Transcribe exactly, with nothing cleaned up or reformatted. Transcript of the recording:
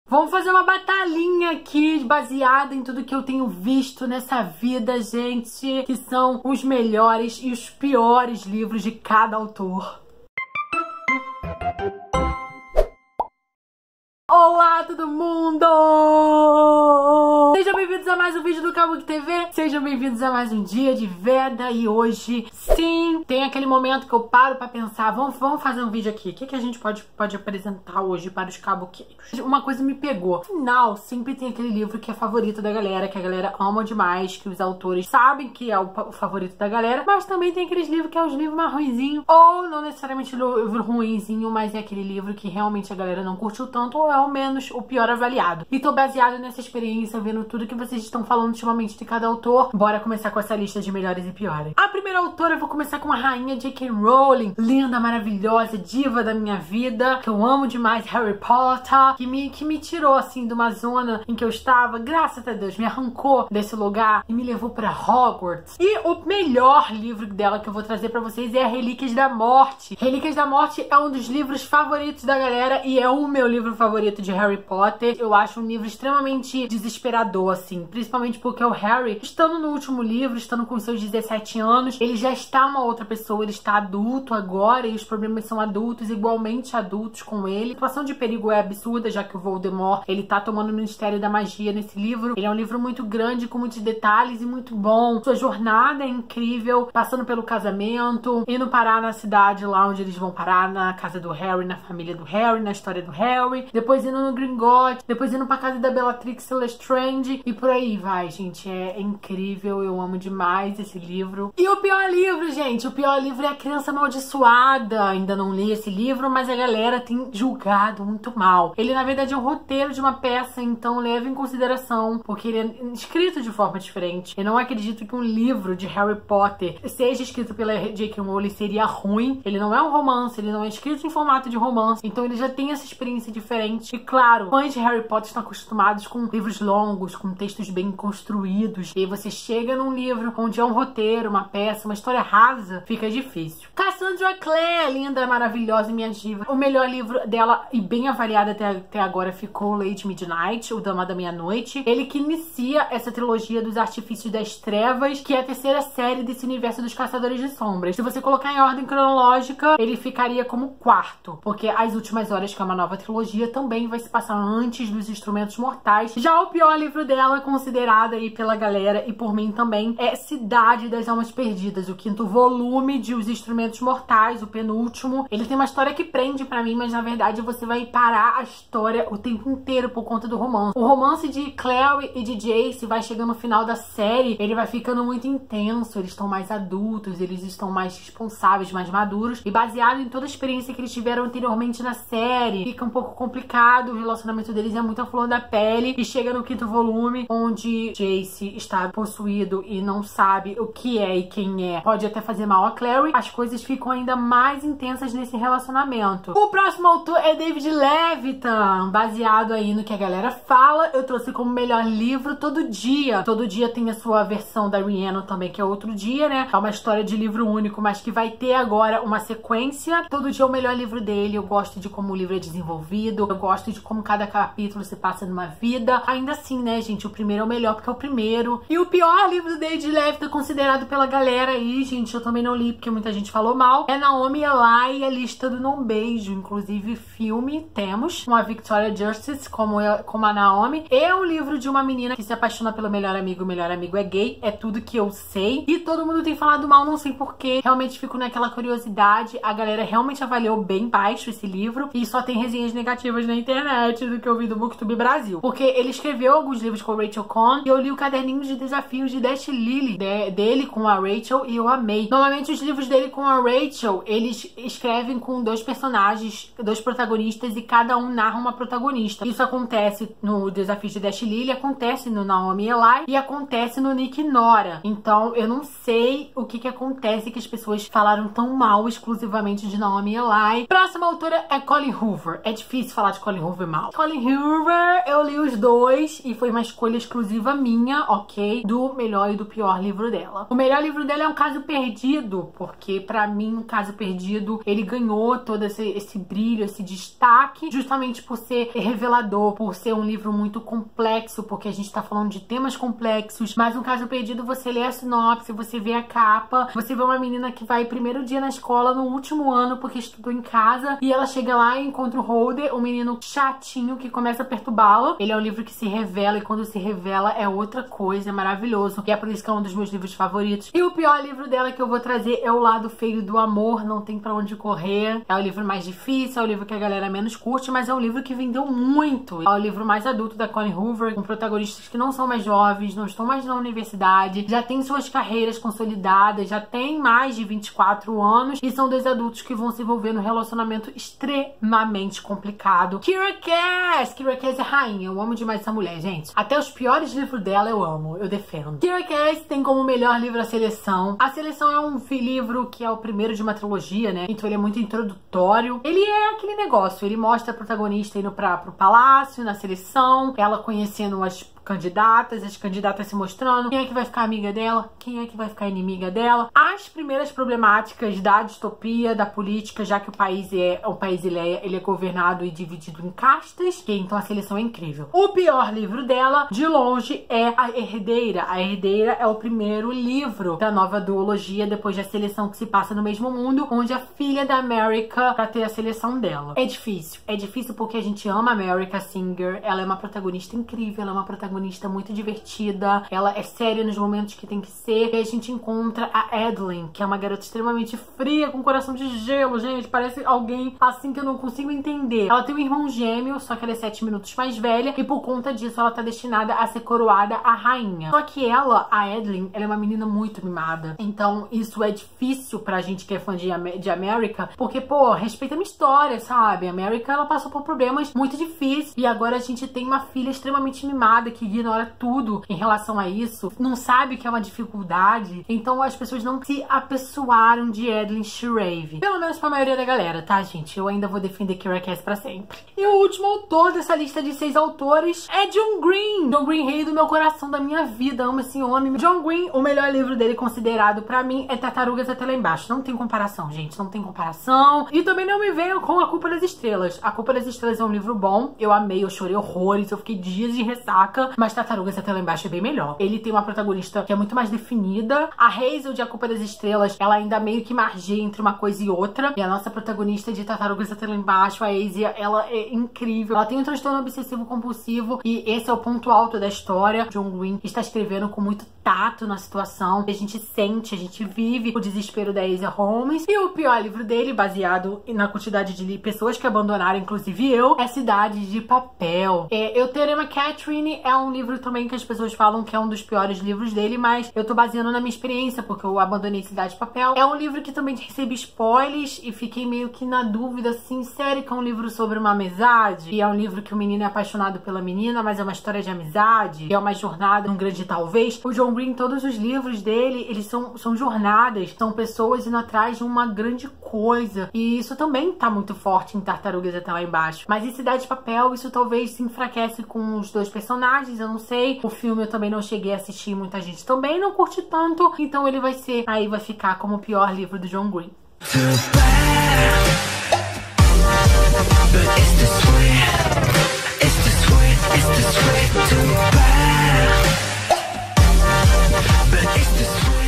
Vamos fazer uma batalhinha aqui baseada em tudo que eu tenho visto nessa vida, gente, que são os melhores e os piores livros de cada autor. Olá, todo mundo! Sejam bem-vindos a mais um vídeo do Kabuki T V. Sejam bem-vindos a mais um dia de Veda. E hoje, sim, tem aquele momento que eu paro pra pensar, vamos, vamos fazer um vídeo aqui. O que, que a gente pode, pode apresentar hoje para os kabuqueiros? Uma coisa me pegou. Afinal, sempre tem aquele livro que é favorito da galera, que a galera ama demais, que os autores sabem que é o, o favorito da galera, mas também tem aqueles livros que é os livros mais ruinzinhos, ou não necessariamente o livro ruinzinho, mas é aquele livro que realmente a galera não curtiu tanto, ou é ao menos o pior avaliado. E tô baseado nessa experiência, vendo tudo que vocês estão falando ultimamente de cada autor. Bora começar com essa lista de melhores e piores. A primeira autora, eu vou começar com a rainha J K Rowling, linda, maravilhosa, diva da minha vida, que eu amo demais, Harry Potter, que me, que me tirou, assim, de uma zona em que eu estava, graças a Deus, me arrancou desse lugar e me levou pra Hogwarts. E o melhor livro dela que eu vou trazer pra vocês é Relíquias da Morte. Relíquias da Morte é um dos livros favoritos da galera e é o meu livro favorito de Harry Potter. Eu acho um livro extremamente desesperador, assim, principalmente porque o Harry, estando no último livro, estando com seus dezessete anos, ele já está uma outra pessoa, ele está adulto agora e os problemas são adultos, igualmente adultos com ele. A situação de perigo é absurda, já que o Voldemort, ele tá tomando o Ministério da Magia nesse livro. Ele é um livro muito grande, com muitos detalhes e muito bom. Sua jornada é incrível, passando pelo casamento, indo parar na cidade lá onde eles vão parar, na casa do Harry, na família do Harry, na história do Harry, depois indo no Gringotts, depois indo pra casa da Bellatrix Lestrange e por aí vai, gente. É incrível, eu amo demais esse livro. E o pior livro, gente, o pior livro é A Criança Amaldiçoada. Ainda não li esse livro, mas a galera tem julgado muito mal. Ele, na verdade, é um roteiro de uma peça, então leve em consideração, porque ele é escrito de forma diferente. Eu não acredito que um livro de Harry Potter seja escrito pela J K Rowling seria ruim. Ele não é um romance, ele não é escrito em formato de romance, então ele já tem essa experiência diferente. E claro, fãs de Harry Potter estão acostumados com livros longos, com textos bem construídos, e aí você chega num livro onde é um roteiro, uma peça, uma história rasa, fica difícil. Cassandra Clare, linda, maravilhosa, minha diva. O melhor livro dela, e bem avaliado até, até agora, ficou Lady Midnight, O Dama da Meia-Noite. Ele que inicia essa trilogia dos Artifícios das Trevas, que é a terceira série desse universo dos Caçadores de Sombras. Se você colocar em ordem cronológica, ele ficaria como quarto, porque As Últimas Horas, que é uma nova trilogia, também vai se passar antes dos Instrumentos Mortais. Já o pior livro dela, considerado aí pela galera e por mim também, é Cidade das Almas Perdidas, o quinto volume de Os Instrumentos Mortais, o penúltimo. Ele tem uma história que prende pra mim, mas na verdade você vai parar a história o tempo inteiro por conta do romance. O romance de Clary e de Jace vai chegando no final da série, ele vai ficando muito intenso, eles estão mais adultos, eles estão mais responsáveis, mais maduros, e baseado em toda a experiência que eles tiveram anteriormente na série, fica um pouco complicado, o relacionamento deles é muito à flor da pele, e chega no quinto volume, onde Jace está possuído e não sabe o que é e quem é, pode até fazer mal a Clary, as coisas ficam ainda mais intensas nesse relacionamento. O próximo autor é David Levitan, baseado aí no que a galera fala, eu trouxe como melhor livro Todo Dia. Todo Dia tem a sua versão da Rhiannon também, que é Outro Dia, né? É uma história de livro único, mas que vai ter agora uma sequência. Todo Dia é o melhor livro dele, eu gosto de como o livro é desenvolvido, eu gosto de como cada capítulo se passa numa vida. Ainda assim, né, gente, o primeiro é o melhor porque é o primeiro. E o pior livro do David Levitan, considerado pela galera aí, gente, eu também não li porque muita gente falou mal, é Naomi Eli, A Lista do Não Beijo. Inclusive, filme temos com a Victoria Justice como, eu, como a Naomi. É um livro de uma menina que se apaixona pelo melhor amigo, o melhor amigo é gay, é tudo que eu sei. E todo mundo tem falado mal, não sei porquê. Realmente fico naquela curiosidade. A galera realmente avaliou bem baixo esse livro e só tem resenhas negativas na internet do que eu vi do Booktube Brasil. Porque ele escreveu alguns livros com a Rachel Cohn e eu li o caderninho de desafios de Dash Lily de, dele com a Rachel e eu amei. Normalmente os livros dele com a Rachel, eles escrevem com dois personagens, dois protagonistas e cada um narra uma protagonista. Isso acontece no Desafio de Dash Lily, acontece no Naomi Eli e acontece no Nick Nora. Então eu não sei o que que acontece que as pessoas falaram tão mal exclusivamente de Naomi Eli. Próxima autora é Colleen Hoover. É difícil falar de Colleen Hoover mal. Colleen Hoover, eu li os dois e foi uma escolha exclusiva minha, ok? Do melhor e do pior livro dela. O melhor livro dela é Um Caso Perdido, porque pra mim Um Caso Perdido, ele ganhou todo esse, esse brilho, esse destaque, justamente por ser revelador, por ser um livro muito complexo, porque a gente tá falando de temas complexos. Mas Um Caso Perdido, você lê a sinopse, você vê a capa, você vê uma menina que vai primeiro dia na escola, no último ano, porque estudou em casa, e ela chega lá e encontra o Holder, um menino chatinho que começa a perturbá-la. Ele é um livro que se revela, e quando se revela é outra coisa, é maravilhoso, e é por isso que é um dos meus livros favoritos. E o pior livro dela que eu vou trazer é O Lado Feio do Amor, Não Tem Pra Onde Correr. É o livro mais difícil, é o livro que a galera menos curte, mas é um livro que vendeu muito. É o livro mais adulto da Colleen Hoover, com protagonistas que não são mais jovens, não estão mais na universidade, já têm suas carreiras consolidadas, já têm mais de vinte e quatro anos, e são dois adultos que vão se envolver num relacionamento extremamente complicado. Kiera Cass! Kiera Cass é rainha, eu amo demais essa mulher, gente. Até os piores livros dela eu amo, eu defendo. Kiera Cass tem como melhor livro A Seleção. A Seleção é um livro que é o primeiro de uma trilogia, né? Então ele é muito introdutório. Ele é aquele negócio, ele mostra a protagonista indo pra, pro palácio, na seleção, ela conhecendo as candidatas, as candidatas se mostrando, quem é que vai ficar amiga dela, quem é que vai ficar inimiga dela, as primeiras problemáticas da distopia, da política, já que o país é o país ele é, ele é governado e dividido em castas, que então a seleção é incrível. O pior livro dela, de longe, é A Herdeira. A Herdeira é o primeiro livro da nova duologia depois da seleção, que se passa no mesmo mundo, onde a filha da America pra ter a seleção dela. É difícil, é difícil porque a gente ama a America Singer, ela é uma protagonista incrível, ela é uma protagonista muito divertida, ela é séria nos momentos que tem que ser, e a gente encontra a Adeline, que é uma garota extremamente fria, com coração de gelo, gente, parece alguém assim que eu não consigo entender. Ela tem um irmão gêmeo, só que ela é sete minutos mais velha, e por conta disso ela tá destinada a ser coroada a rainha. Só que ela, a Adeline, ela é uma menina muito mimada, então isso é difícil pra gente que é fã de, de America, porque, pô, respeita a minha história, sabe? A America, ela passou por problemas muito difíceis, e agora a gente tem uma filha extremamente mimada, que ignora tudo em relação a isso, não sabe que é uma dificuldade, então as pessoas não se apessoaram de Adeline Shreve. Pelo menos pra maioria da galera, tá, gente? Eu ainda vou defender Kiera Cass pra sempre. E o último autor dessa lista de seis autores é John Green. John Green, rei do meu coração, da minha vida, amo esse homem. John Green, o melhor livro dele considerado pra mim é Tartarugas Até Lá Embaixo. Não tem comparação, gente, não tem comparação. E também não me venham com A Culpa das Estrelas. A Culpa das Estrelas é um livro bom, eu amei, eu chorei horrores, eu fiquei dias de ressaca, mas Tartarugas Até Lá Embaixo é bem melhor. Ele tem uma protagonista que é muito mais definida. A Hazel de A Culpa das Estrelas, ela ainda meio que margeia entre uma coisa e outra. E a nossa protagonista de Tartarugas Até Lá Embaixo, a Asia, ela é incrível. Ela tem um transtorno obsessivo compulsivo e esse é o ponto alto da história. John Green está escrevendo com muito tato na situação. A gente sente, a gente vive o desespero da Asia Holmes. E o pior livro dele, baseado na quantidade de pessoas que abandonaram, inclusive eu, é Cidade de Papel. É, Eu Teorema Catherine é um livro também que as pessoas falam que é um dos piores livros dele, mas eu tô baseando na minha experiência, porque eu abandonei Cidade de Papel. É um livro que também recebe spoilers e fiquei meio que na dúvida, assim, sério que é um livro sobre uma amizade? E é um livro que o menino é apaixonado pela menina, mas é uma história de amizade? E é uma jornada, um grande talvez? O John Green, todos os livros dele, eles são, são jornadas, são pessoas indo atrás de uma grande coisa. E isso também tá muito forte em Tartarugas Até Lá Embaixo. Mas em Cidade de Papel, isso talvez se enfraquece com os dois personagens, eu não sei. O filme eu também não cheguei a assistir, muita gente também não curte tanto, então ele vai ser, aí vai ficar como o pior livro do John Green. But it's the